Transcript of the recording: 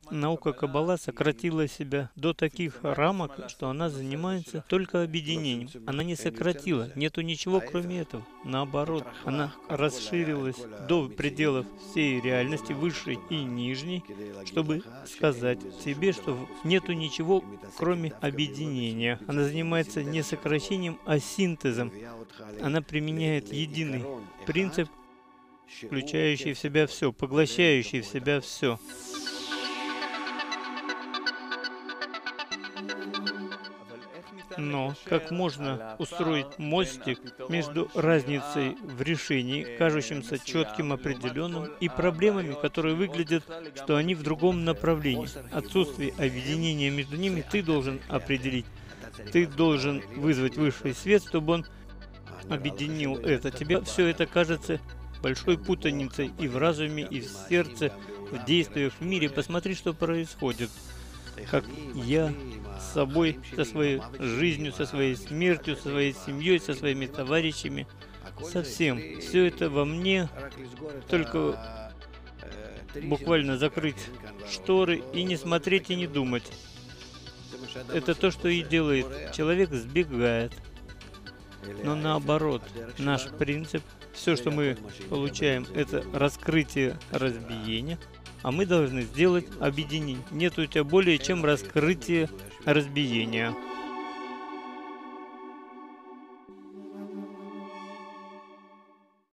Наука Каббала сократила себя до таких рамок, что она занимается только объединением. Она не сократила, нету ничего кроме этого. Наоборот, она расширилась до пределов всей реальности, высшей и нижней, чтобы сказать тебе, что нету ничего кроме объединения. Она занимается не сокращением, а синтезом. Она применяет единый принцип, включающий в себя все, поглощающий в себя все. Но как можно устроить мостик между разницей в решении, кажущимся четким, определенным, и проблемами, которые выглядят, что они в другом направлении? Отсутствие объединения между ними ты должен определить. Ты должен вызвать высший свет, чтобы он объединил это. Тебе все это кажется большой путаницей и в разуме, и в сердце, в действиях, в мире. Посмотри, что происходит. Как я с собой, со своей жизнью, со своей смертью, со своей семьей, со своими товарищами, со всем. Все это во мне, только буквально закрыть шторы и не смотреть и не думать. Это то, что и делает. Человек сбегает. Но наоборот, наш принцип, все, что мы получаем, это раскрытие разбиения, а мы должны сделать объединение. Нет у тебя более чем раскрытие разбиения.